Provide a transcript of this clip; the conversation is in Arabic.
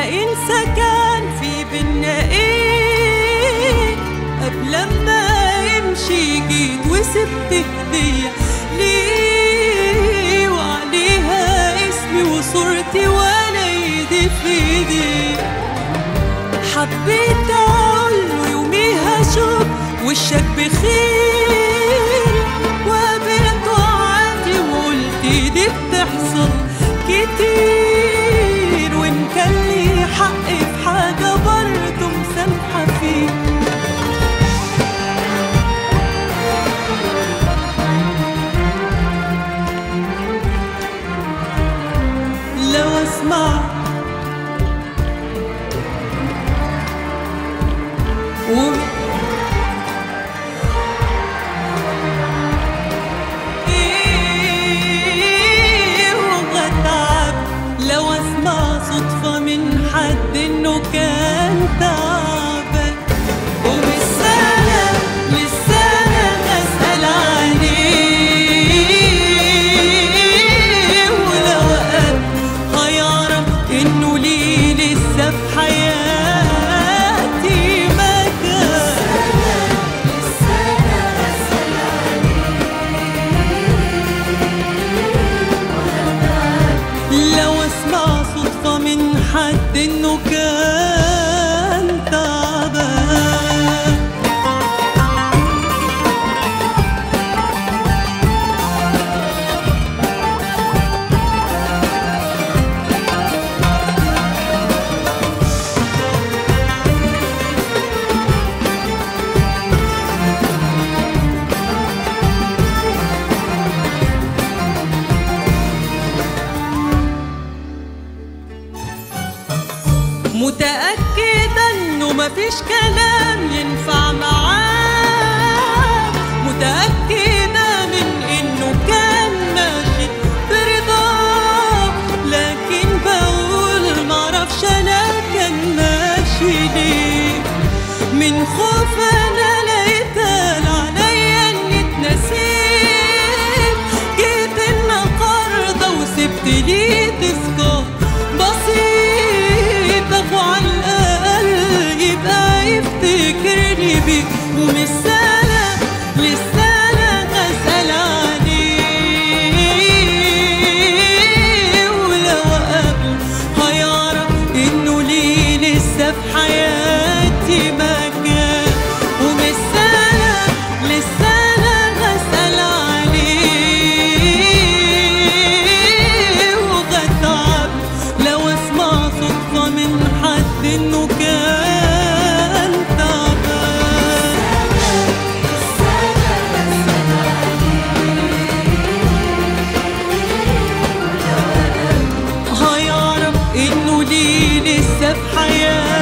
انسى كان في بينا ايه قبل ما يمشي. جيت وسبت هدية ليه وعليها اسمي وصورتي وانا ايدي في ايدي. حبيت اقوله يوميها شوف وشك بخير، وقابلته عادي وقلت دي بتحصل كتير، وان كان لي حق في حاجة برضه مسامحة فيه. لو اسمع وغتعب لو اسمع صدفة من حد انه كان تعبان، ومش سنة للسنة اسأل عليه، ولو قال هيعرف انه ليه لسه في حياتي مكان. لو اسمع صدفة من حد انه كان تعبان. متأكدة انه مفيش كلام ينفع معاه، متأكدة من انه كان ماشي برضاه، لكن بقول معرفش انا كان ماشي ليه. من خوف انا لقيتها عليا اني اتنسيت، جيت النهارده وسبت ليه تذكار بسيط، وعلى الأقل يبقى يفتكرني بيك، ومش سنة للسنة أسأل عليه، ولو قبل هيعرف إنه ليه لسه في حياتي مكان، ومش سنة للسنة أسأل عليه، وغتعب لو اسمع صدفة من حد انه كان تعبان. هيعرف انه ليه لسه في حياتي